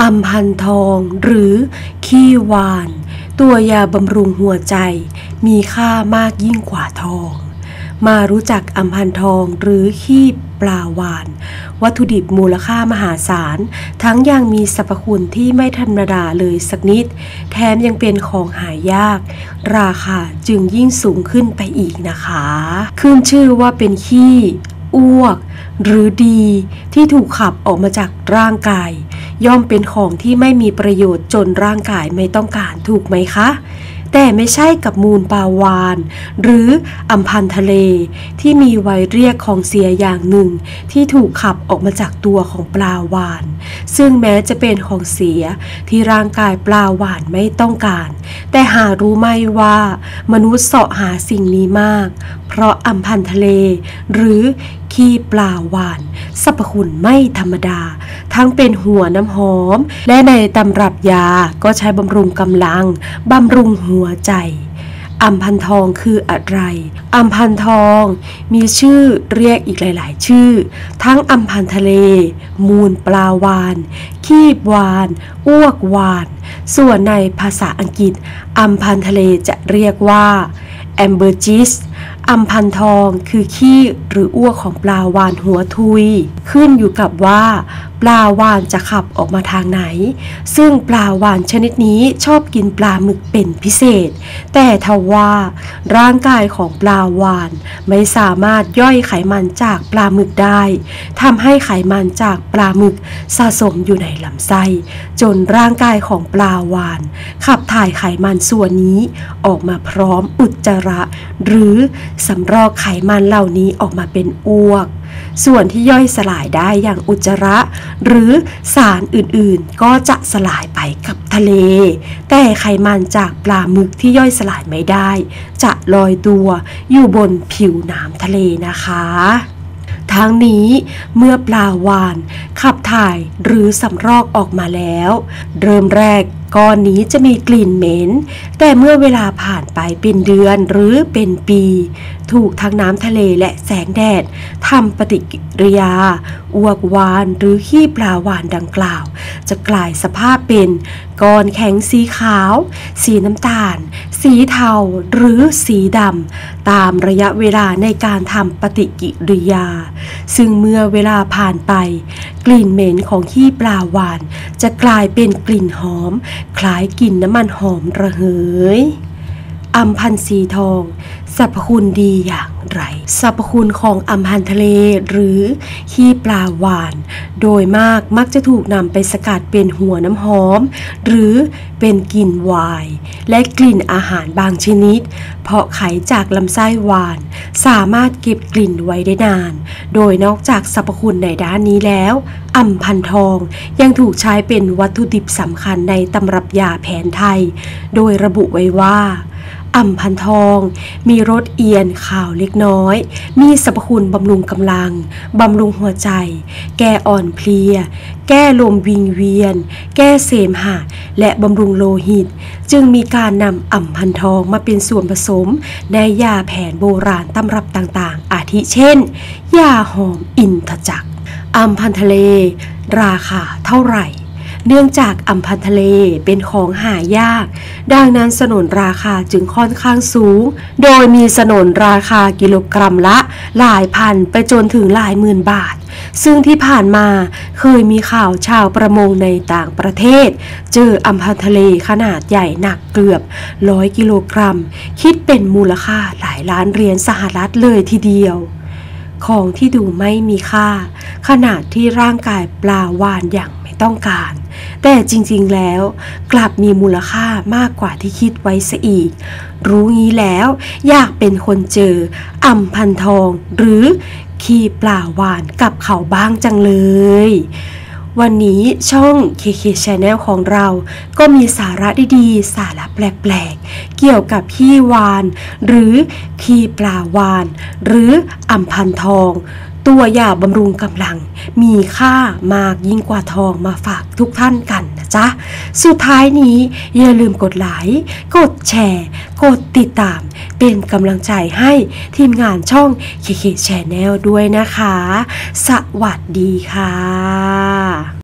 อัมพันทองหรือขี้วานตัวยาบำรุงหัวใจมีค่ามากยิ่งกว่าทองมารู้จักอัมพันทองหรือขี้ปลาวาฬวัตถุดิบมูลค่ามหาศาลทั้งยังมีสรรพคุณที่ไม่ธรรมดาเลยสักนิดแถมยังเป็นของหายากราคาจึงยิ่งสูงขึ้นไปอีกนะคะขึ้นชื่อว่าเป็นขี้อ้วกหรือดีที่ถูกขับออกมาจากร่างกายย่อมเป็นของที่ไม่มีประโยชน์จนร่างกายไม่ต้องการถูกไหมคะแต่ไม่ใช่กับมูลปลาวาฬหรืออัมพันทะเลที่มีไว้เรียกของเสียอย่างหนึ่งที่ถูกขับออกมาจากตัวของปลาวาฬซึ่งแม้จะเป็นของเสียที่ร่างกายปลาวาฬไม่ต้องการแต่หารู้ไหมว่ามนุษย์เสาะหาสิ่งนี้มากเพราะอัมพันทะเลหรือขี้ปลาวาฬสรรพคุณไม่ธรรมดาทั้งเป็นหัวน้ำหอมและในตำรับยาก็ใช้บำรุงกำลังบำรุงหัวใจอัมพันทองคืออะไรอัมพันทองมีชื่อเรียกอีกหลายๆชื่อทั้งอัมพันทะเลมูลปลาวาฬขี้วาฬอ้วกวาฬส่วนในภาษาอังกฤษอัมพันทะเลจะเรียกว่าแอมเบอร์จิสอัมพันทองคือขี้หรืออ้วกของปลาวาฬหัวทุยขึ้นอยู่กับว่าปลาวาฬจะขับออกมาทางไหนซึ่งปลาวาฬชนิดนี้ชอบกินปลาหมึกเป็นพิเศษแต่ทว่าร่างกายของปลาวาฬไม่สามารถย่อยไขมันจากปลาหมึกได้ทำให้ไขมันจากปลาหมึกสะสมอยู่ในลำไส้จนร่างกายของปลาวาฬขับถ่ายไขมันส่วนนี้ออกมาพร้อมอุจจาระหรือสำรอกไขมันเหล่านี้ออกมาเป็นอ้วกส่วนที่ย่อยสลายได้อย่างอุจจาระหรือสารอื่นๆก็จะสลายไปกับทะเลแต่ไขมันจากปลาหมึกที่ย่อยสลายไม่ได้จะลอยตัวอยู่บนผิวน้ำทะเลนะคะทั้งนี้เมื่อปลาวาฬขับถ่ายหรือสำรอกออกมาแล้วเริ่มแรกก้อนนี้จะมีกลิ่นเหม็นแต่เมื่อเวลาผ่านไปเป็นเดือนหรือเป็นปีถูกทั้งน้ำทะเลและแสงแดดทำปฏิกิริยาอ้วกวาฬหรือขี้ปลาวาฬดังกล่าวจะกลายสภาพเป็นก้อนแข็งสีขาวสีน้ำตาลสีเทาหรือสีดำตามระยะเวลาในการทำปฏิกิริยาซึ่งเมื่อเวลาผ่านไปกลิ่นเหม็นของขี้ปลาวาฬจะกลายเป็นกลิ่นหอมคล้ายกลิ่นน้ำมันหอมระเหยอัมพันธ์สีทองสรรพคุณดีอย่างไรสรรพคุณของอัมพันธ์ทะเลหรือขี้ปลาวาฬโดยมากมักจะถูกนำไปสกัดเป็นหัวน้ำหอมหรือเป็นกลิ่นไวน์และกลิ่นอาหารบางชนิดเพราะไขจากลำไส้วาฬสามารถเก็บกลิ่นไว้ได้นานโดยนอกจากสรรพคุณในด้านนี้แล้วอัมพันธ์ทองยังถูกใช้เป็นวัตถุดิบสำคัญในตำรับยาแผนไทยโดยระบุไว้ว่าอัมพันธ์ทองมีรสเอียนขาวเล็กน้อยมีสรรพคุณบำรุงกำลังบำรุงหัวใจแก้อ่อนเพลียแก้ลมวิงเวียนแก้เสมหะและบำรุงโลหิตจึงมีการนำอัมพันธ์ทองมาเป็นส่วนผสมในยาแผนโบราณตำรับต่างๆอาทิเช่นยาหอมอินทจักรอัมพันธ์ทะเลราคาเท่าไหร่เนื่องจากอัมพันธ์ทะเลเป็นของหายากดังนั้นสนนราคาจึงค่อนข้างสูงโดยมีสนนราคากิโลกรัมละหลายพันไปจนถึงหลายหมื่นบาทซึ่งที่ผ่านมาเคยมีข่าวชาวประมงในต่างประเทศเจออัมพันธ์ทะเลขนาดใหญ่หนักเกือบ100กิโลกรัมคิดเป็นมูลค่าหลายล้านเหรียญสหรัฐเลยทีเดียวของที่ดูไม่มีค่าขนาดที่ร่างกายปลาวาฬอย่างไม่ต้องการแต่จริงๆแล้วกลับมีมูลค่ามากกว่าที่คิดไว้ซะอีกรู้งี้แล้วอยากเป็นคนเจออัมพันธ์ทองหรือขี้ปลาวาฬกับเขาบ้างจังเลยวันนี้ช่อง KK Channel ของเราก็มีสาระดีๆสาระแปลกๆเกี่ยวกับขี้วาฬหรือขี้ปลาวาฬหรืออัมพันธ์ทองตัวยาบำรุงกำลังมีค่ามากยิ่งกว่าทองมาฝากทุกท่านกันนะจ๊ะสุดท้ายนี้อย่าลืมกดไลค์กดแชร์กดติดตามเป็นกำลังใจให้ทีมงานช่อง KK Channel ด้วยนะคะสวัสดีค่ะ